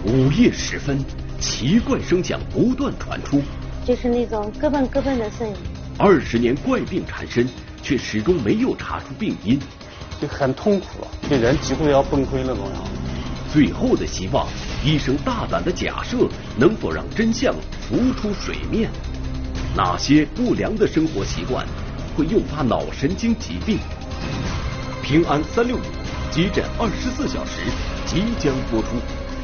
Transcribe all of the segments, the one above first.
午夜时分，奇怪声响不断传出， 就是那种咯嘣咯嘣的声音。 20年怪病缠身，却始终没有查出病因， 就很痛苦了，就人几乎要崩溃那种样子。 最后的希望，医生大胆的假设能否让真相浮出水面？哪些不良的生活习惯会诱发脑神经疾病？平安365急诊24小时即将播出。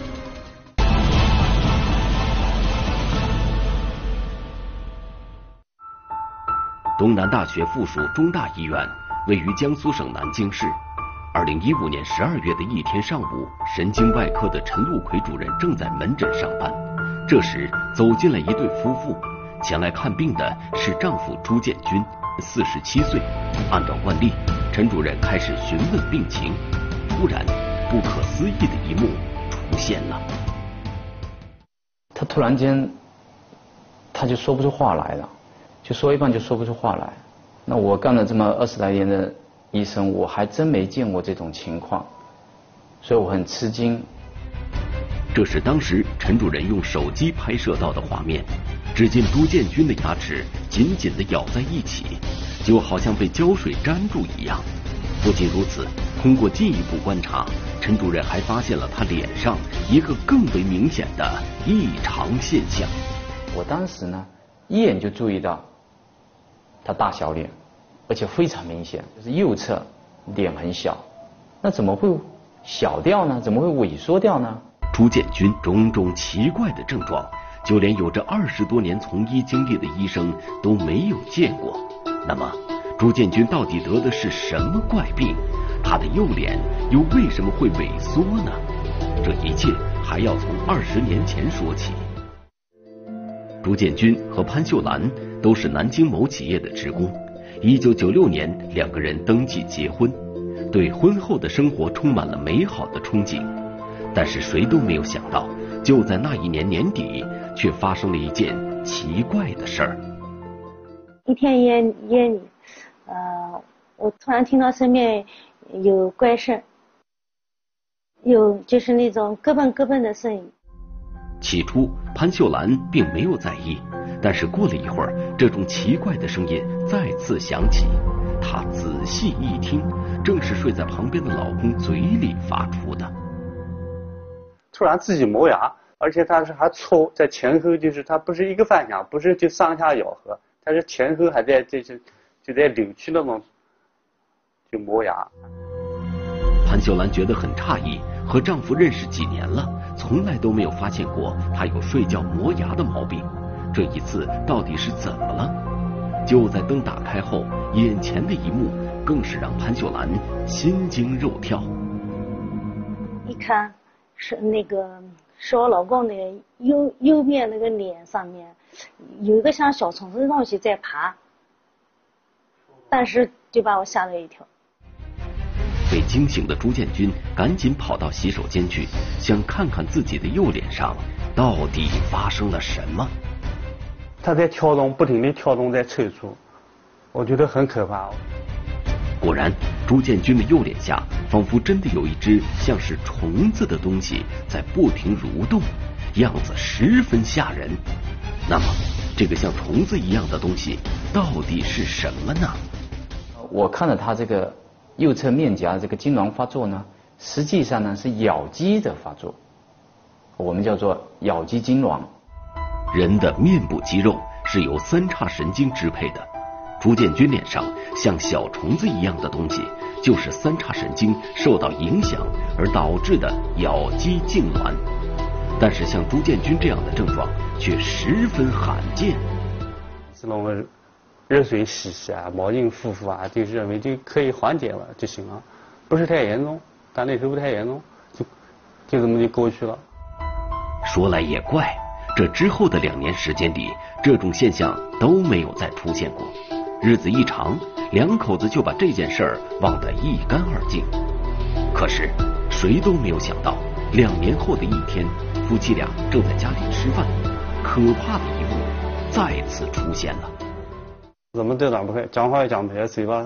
东南大学附属中大医院位于江苏省南京市。2015年12月的一天上午，神经外科的陈路奎主任正在门诊上班，这时走进来一对夫妇，前来看病的是丈夫朱建军，47岁。按照惯例，陈主任开始询问病情，突然不可思议的一幕出现了。 他突然间他就说不出话来了，就说一半就说不出话来。那我干了这么20来年的医生，我还真没见过这种情况，所以我很吃惊。 这是当时陈主任用手机拍摄到的画面，只见朱建军的牙齿紧紧地咬在一起，就好像被胶水粘住一样。不仅如此，通过进一步观察，陈主任还发现了他脸上一个更为明显的异常现象。 我当时呢，一眼就注意到他大小脸，而且非常明显，就是右侧脸很小。那怎么会小掉呢？怎么会萎缩掉呢？ 朱建军种种奇怪的症状，就连有着20多年从医经历的医生都没有见过。那么，朱建军到底得的是什么怪病？他的右脸又为什么会萎缩呢？这一切还要从20年前说起。朱建军和潘秀兰都是南京某企业的职工。1996年，两个人登记结婚，对婚后的生活充满了美好的憧憬。但是谁都没有想到，就在那一年年底，却发生了一件奇怪的事儿。 一天夜里，我突然听到身边有怪声，有就是那种咯嘣咯嘣的声音。 起初，潘秀兰并没有在意，但是过了一会儿，这种奇怪的声音再次响起。她仔细一听，正是睡在旁边的老公嘴里发出的。 突然自己磨牙，而且他是还搓在前后，就是他不是一个方向，不是就上下咬合，他是前后还在就在扭曲那种，就磨牙。 潘秀兰觉得很诧异，和丈夫认识几年了，从来都没有发现过他有睡觉磨牙的毛病。这一次到底是怎么了？就在灯打开后，眼前的一幕更是让潘秀兰心惊肉跳。 一看是我老公那个右边那个脸上面有一个像小虫子的东西在爬，但是就把我吓了一跳。 被惊醒的朱建军赶紧跑到洗手间去，想看看自己的右脸上到底发生了什么。 他在跳动，不停地跳动，在抽搐，我觉得很可怕。 果然，朱建军的右脸下仿佛真的有一只像是虫子的东西在不停蠕动，样子十分吓人。那么，这个像虫子一样的东西到底是什么呢？ 我看了他这个右侧面颊这个痉挛发作呢，实际上呢是咬肌的发作，我们叫做咬肌痉挛。 人的面部肌肉是由三叉神经支配的，朱建军脸上像小虫子一样的东西，就是三叉神经受到影响而导致的咬肌痉挛。但是像朱建军这样的症状却十分罕见。 是那种热水洗洗啊，毛巾敷敷啊，就是认为就可以缓解了就行了，不是太严重，但那时候不太严重，就这么就过去了。 说来也怪，这之后的2年时间里，这种现象都没有再出现过。日子一长，两口子就把这件事儿忘得一干二净。可是谁都没有想到，2年后的一天，夫妻俩正在家里吃饭，可怕的一幕再次出现了。 怎么都打不开，讲话也讲不开，嘴巴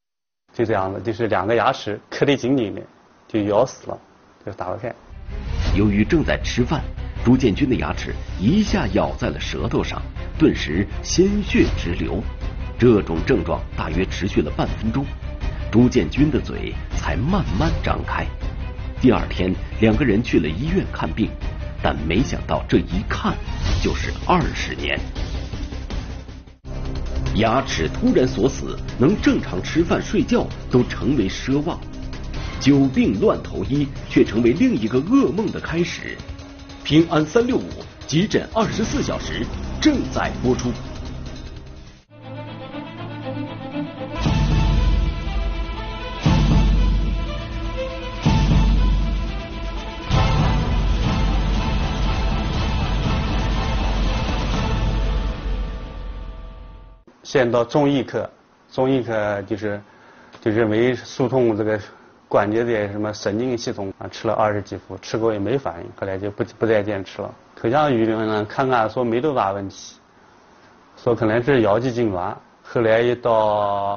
就这样的，就是2个牙齿磕得紧紧的，就咬死了，就打不开。 由于正在吃饭，朱建军的牙齿一下咬在了舌头上，顿时鲜血直流。这种症状大约持续了半分钟，朱建军的嘴才慢慢张开。第二天，两个人去了医院看病，但没想到这一看就是20年。牙齿突然锁死，能正常吃饭睡觉都成为奢望，久病乱投医却成为另一个噩梦的开始。平安365急诊24小时正在播出。 先到中医科，中医科就认为疏通这个关节的什么神经系统啊，吃了20几副，吃过也没反应，后来就不再坚持了。口腔医院呢看看说没多大问题，说可能是腰肌痉挛，后来又到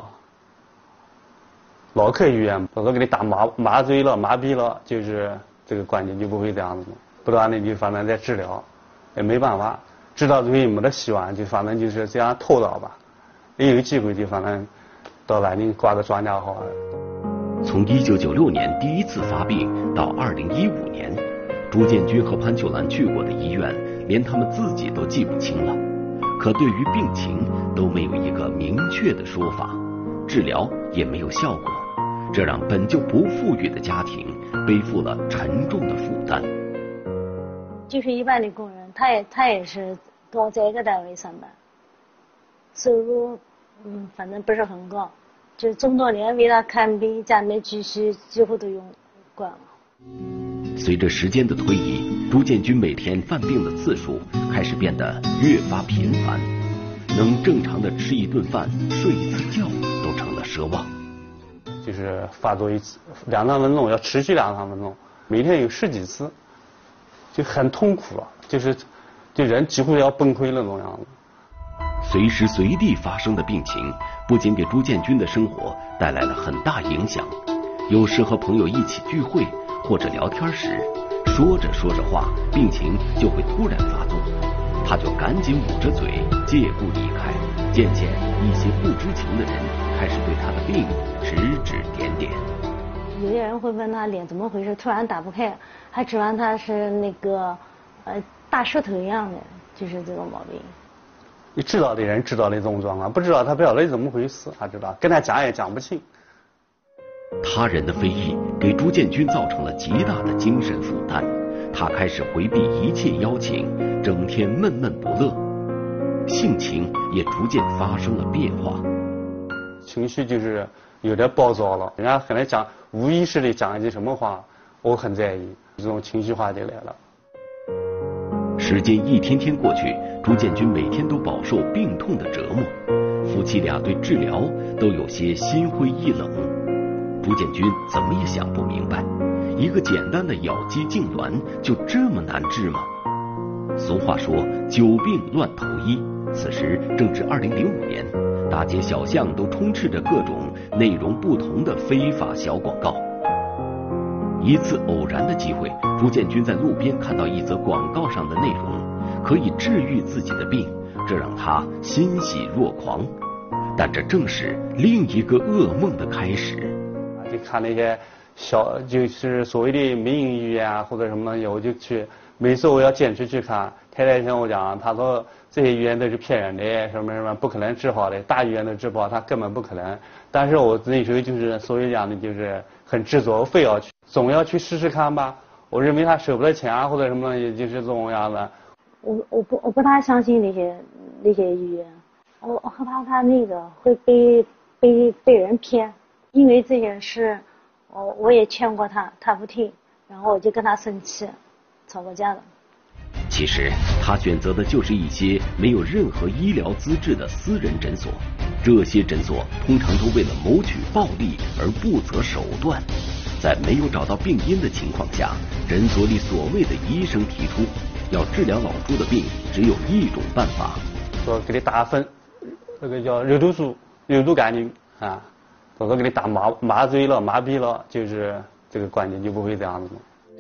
脑科医院，他说给你打麻醉了、麻痹了，就是这个关节就不会这样子，不断的就反正在治疗，也没办法，治到最后也没得希望，就反正就是这样拖到吧。一有机会就反正到南京挂个专家号。 从1996年第一次发病到2015年，朱建军和潘秀兰去过的医院，连他们自己都记不清了。可对于病情都没有一个明确的说法，治疗也没有效果，这让本就不富裕的家庭背负了沉重的负担。 就是一般的工人，他也是都在一个单位上班，收入反正不是很高，就这么多年为他看病，家里面积蓄几乎都用光了。 随着时间的推移，朱建军每天犯病的次数开始变得越发频繁，能正常的吃一顿饭、睡一次觉都成了奢望。 就是发作一次2、3分钟，要持续2、3分钟，每天有10几次，就很痛苦了，就人几乎要崩溃那种样子。 随时随地发生的病情，不仅给朱建军的生活带来了很大影响。有时和朋友一起聚会或者聊天时，说着说着话，病情就会突然发作，他就赶紧捂着嘴，借故离开。渐渐，一些不知情的人开始对他的病指指点点。 有些人会问他脸怎么回事，突然打不开，还指望他是那个大舌头一样的，就是这个毛病。 你知道的人知道的这种状况，不知道他不晓得怎么回事，他知道跟他讲也讲不清。 他人的非议给朱建军造成了极大的精神负担，他开始回避一切邀请，整天闷闷不乐，性情也逐渐发生了变化， 情绪就是有点暴躁了。人家可能讲无意识的讲一句什么话，我很在意，这种情绪化就来了。 时间一天天过去，朱建军每天都饱受病痛的折磨，夫妻俩对治疗都有些心灰意冷。朱建军怎么也想不明白，一个简单的咬肌痉挛就这么难治吗？俗话说久病乱投医，此时正值2005年，大街小巷都充斥着各种内容不同的非法小广告。一次偶然的机会，朱建军在路边看到一则广告上的内容，可以治愈自己的病，这让他欣喜若狂。但这正是另一个噩梦的开始。 就看那些就是所谓的民营医院啊，或者什么东西，我就去，每次我要坚持去看。太太跟我讲，他说这些医院都是骗人的，什么什么不可能治好的，大医院都治不好，他根本不可能。但是我那时候就是所以讲的，就是很执着，非要去，总要去试试看吧。我认为他收不了钱啊，或者什么东西，就是这种样子。 我不大相信那些医院，我害怕他那个会被人骗，因为这件事，我也劝过他，他不听，然后我就跟他生气，吵过架了。 其实他选择的就是一些没有任何医疗资质的私人诊所，这些诊所通常都为了谋取暴利而不择手段。在没有找到病因的情况下，诊所里所谓的医生提出，要治疗老朱的病，只有一种办法， 说给你打分，那个叫肉毒素、肉毒杆菌啊，我说给你打麻醉了、麻痹了，就是这个关节就不会这样子了。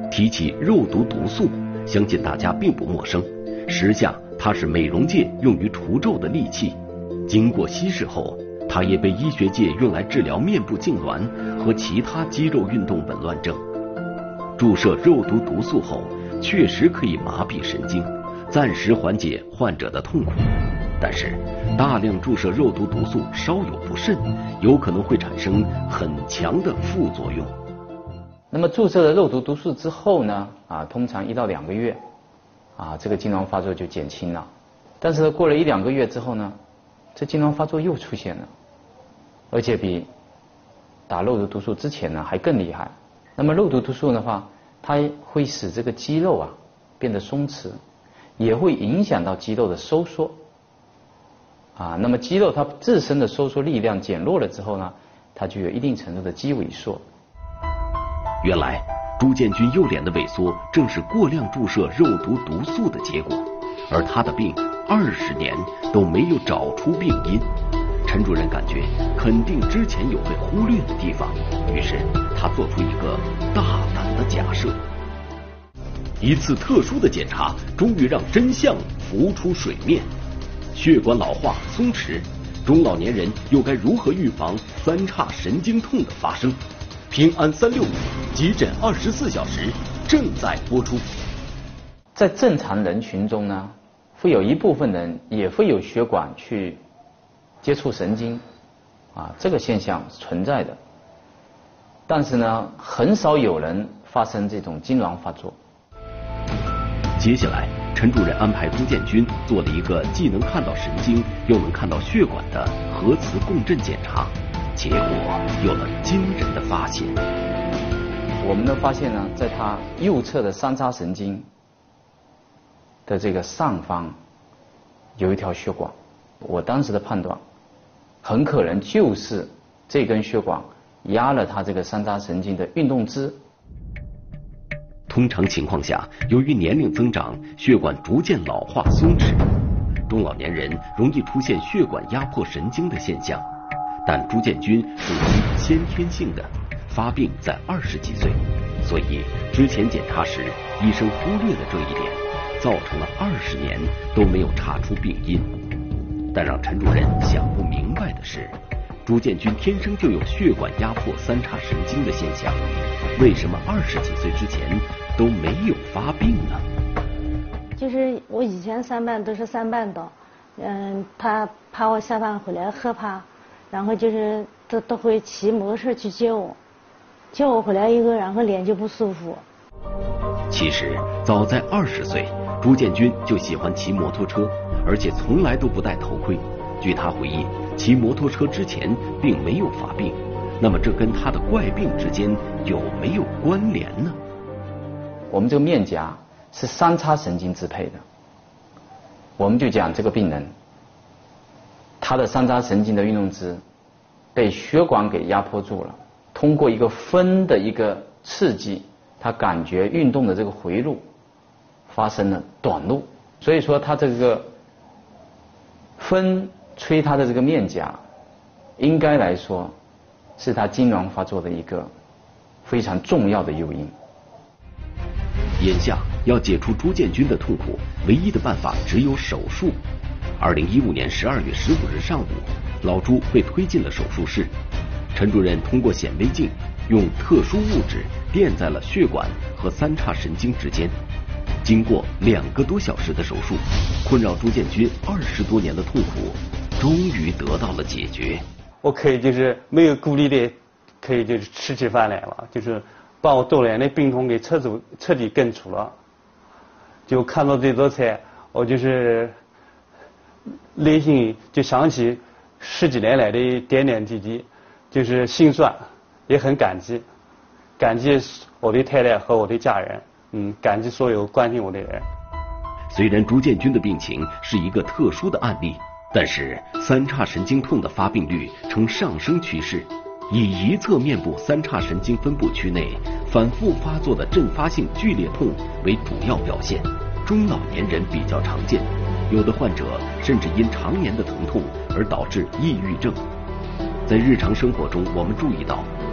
提起肉毒毒素，相信大家并不陌生。时下它是美容界用于除皱的利器，经过稀释后，它也被医学界用来治疗面部痉挛和其他肌肉运动紊乱症。注射肉毒毒素后，确实可以麻痹神经，暂时缓解患者的痛苦。但是，大量注射肉毒毒素稍有不慎，有可能会产生很强的副作用。 那么注射了肉毒毒素之后呢，通常1到2个月，这个痉挛发作就减轻了。但是过了1、2个月之后呢，这痉挛发作又出现了，而且比打肉毒毒素之前呢还更厉害。那么肉毒毒素的话，它会使这个肌肉变得松弛，也会影响到肌肉的收缩。那么肌肉它自身的收缩力量减弱了之后呢，它就有一定程度的肌萎缩。 原来朱建军右脸的萎缩正是过量注射肉毒毒素的结果，而他的病20年都没有找出病因。陈主任感觉肯定之前有被忽略的地方，于是他做出一个大胆的假设。一次特殊的检查终于让真相浮出水面。血管老化松弛，中老年人又该如何预防三叉神经痛的发生？平安365急诊24小时正在播出。 在正常人群中呢，会有一部分人也会有血管去接触神经，这个现象是存在的。但是呢，很少有人发生这种痉挛发作。 接下来，陈主任安排朱建军做了一个既能看到神经又能看到血管的核磁共振检查，结果有了惊人的发现。 我们的发现呢，在他右侧的三叉神经的这个上方有一条血管，我当时的判断很可能就是这根血管压了他这个三叉神经的运动支。 通常情况下，由于年龄增长，血管逐渐老化松弛，中老年人容易出现血管压迫神经的现象。但朱建军属于先天性的，发病在20几岁，所以之前检查时医生忽略了这一点，造成了20年都没有查出病因。但让陈主任想不明白的是，朱建军天生就有血管压迫三叉神经的现象，为什么20几岁之前都没有发病呢？ 就是我以前上班都是3班倒，他怕我下班回来害怕，然后就是都会骑摩托车去接我回来以后，然后脸就不舒服。 其实早在20岁，朱建军就喜欢骑摩托车，而且从来都不戴头盔。据他回忆，骑摩托车之前并没有发病，那么这跟他的怪病之间有没有关联呢？ 我们这个面颊是三叉神经支配的，我们就讲这个病人，他的三叉神经的运动支被血管给压迫住了，通过一个风的一个刺激，他感觉运动的这个回路发生了短路，所以说他这个风吹他的这个面颊，应该来说是他痉挛发作的一个非常重要的诱因。 眼下要解除朱建军的痛苦，唯一的办法只有手术。2015年12月15日上午，老朱被推进了手术室。陈主任通过显微镜，用特殊物质垫在了血管和三叉神经之间。经过2个多小时的手术，困扰朱建军20多年的痛苦终于得到了解决。 我可以就是没有顾虑的，可以就是吃起饭来了，就是把我多年的病痛给彻底根除了。就看到这道菜，我就是内心就想起10几年来的点点滴滴，就是心酸，也很感激我的太太和我的家人，感激所有关心我的人。 虽然朱建军的病情是一个特殊的案例，但是三叉神经痛的发病率呈上升趋势，以一侧面部三叉神经分布区内反复发作的阵发性剧烈痛为主要表现，中老年人比较常见，有的患者甚至因常年的疼痛而导致抑郁症。在日常生活中，我们注意到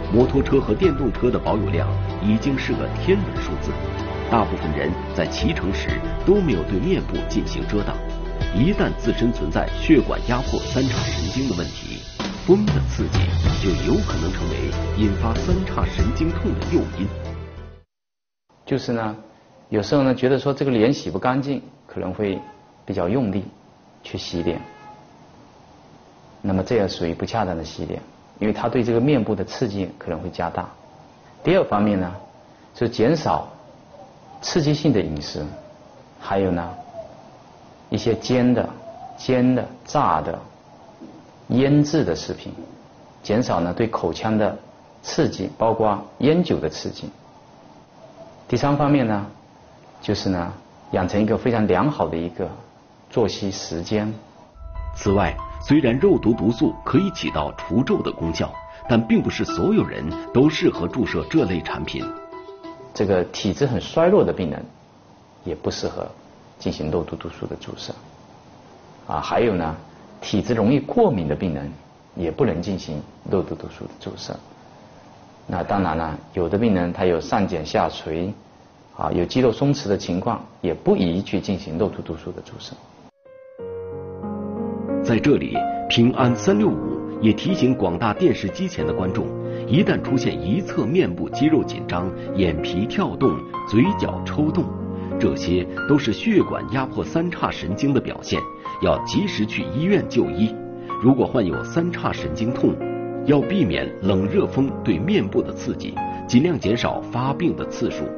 摩托车和电动车的保有量已经是个天文数字。大部分人在骑乘时都没有对面部进行遮挡，一旦自身存在血管压迫三叉神经的问题，风的刺激就有可能成为引发三叉神经痛的诱因。 就是呢，有时候呢觉得说这个脸洗不干净，可能会比较用力去洗脸，那么这也属于不恰当的洗脸，因为它对这个面部的刺激可能会加大。第二方面呢，就减少刺激性的饮食，还有呢一些煎的、炸的、腌制的食品，减少呢对口腔的刺激，包括烟酒的刺激。第三方面呢，就是呢养成一个非常良好的一个作息时间。 此外，虽然肉毒毒素可以起到除皱的功效，但并不是所有人都适合注射这类产品。 这个体质很衰弱的病人也不适合进行肉毒毒素的注射还有呢，体质容易过敏的病人也不能进行肉毒毒素的注射。那当然了，有的病人他有上睑下垂有肌肉松弛的情况，也不宜去进行肉毒毒素的注射。 在这里，平安365也提醒广大电视机前的观众，一旦出现一侧面部肌肉紧张、眼皮跳动、嘴角抽动，这些都是血管压迫三叉神经的表现，要及时去医院就医。如果患有三叉神经痛，要避免冷热风对面部的刺激，尽量减少发病的次数。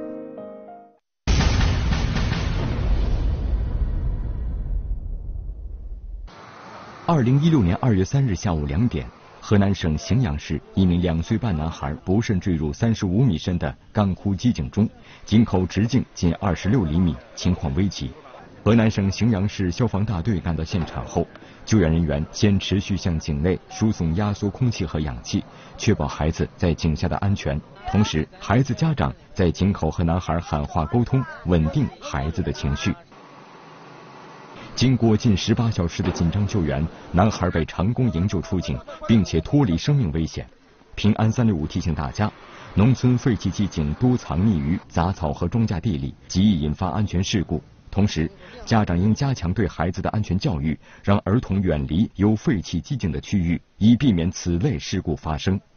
2016年2月3日下午2点，河南省荥阳市一名2岁半男孩不慎坠入35米深的干枯机井中，井口直径仅26厘米，情况危急。河南省荥阳市消防大队赶到现场后，救援人员先持续向井内输送压缩空气和氧气，确保孩子在井下的安全。同时，孩子家长在井口和男孩喊话沟通，稳定孩子的情绪。经过近18小时的紧张救援，男孩被成功营救出井，并且脱离生命危险。平安365提醒大家，农村废弃机井多藏匿于杂草和庄稼地里，极易引发安全事故。同时，家长应加强对孩子的安全教育，让儿童远离有废弃机井的区域，以避免此类事故发生。